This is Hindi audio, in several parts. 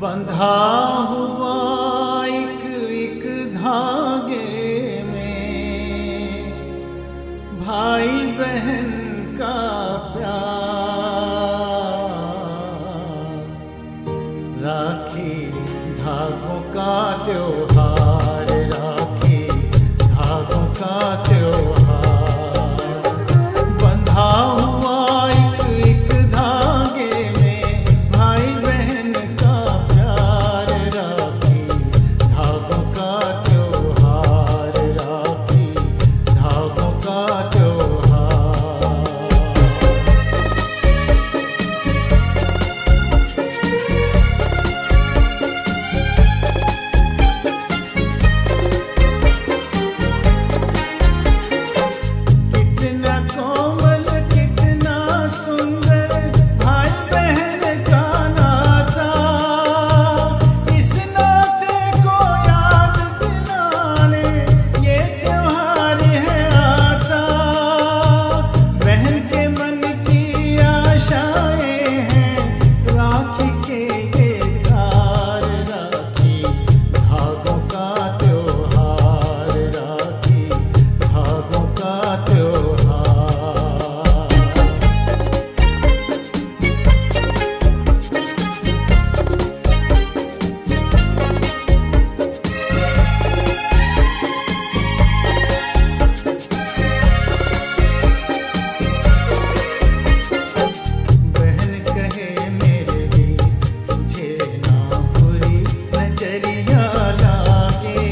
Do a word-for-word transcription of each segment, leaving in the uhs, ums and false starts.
बंधा हुआ एक एक धागे में, भाई बहन का प्यार। राखी धागों का त्योहार, राखी धागों का त्योहार। बंधा हुआ एक एक धागे में, भाई बहन का प्यार। राखी धागों का त्योहार, राखी धागों का त्योहार। कितना कोमल कितना सुंदर भाई बहन का नाता, इस नाते को याद दिलाने ये त्योहार है आता। बहन के मन की आशाएं हैं राखी के ये तार। राखी धागों का त्योहार, राखी धागों का त्योहार। बहन कहे मेरे भी तुझे ना बुरी नजरिया लागे,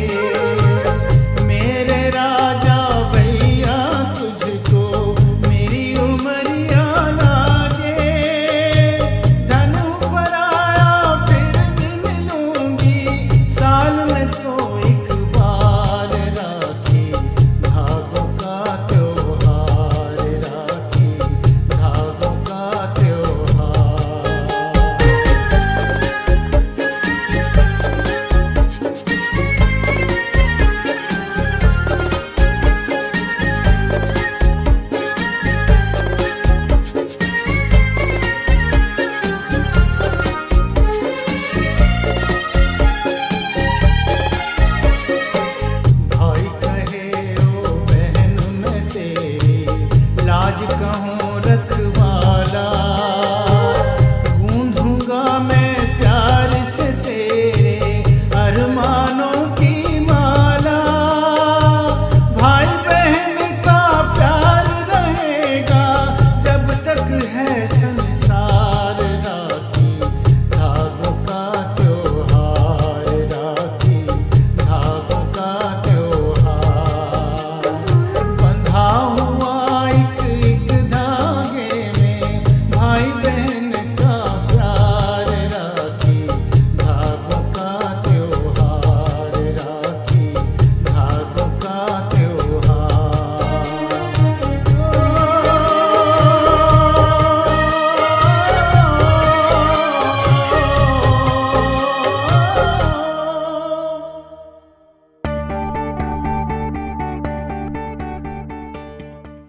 मेरे राजा भैया तुझको मेरी उमरिया लागे। धनु पर आया फिर भी मिलूंगी, साल में तो एक बार। राखी धागों का त्योहार, राखी धागों का त्योहार। भाई कहे ओ बहन मैं तेरी, लाज कहूँ रखवाला।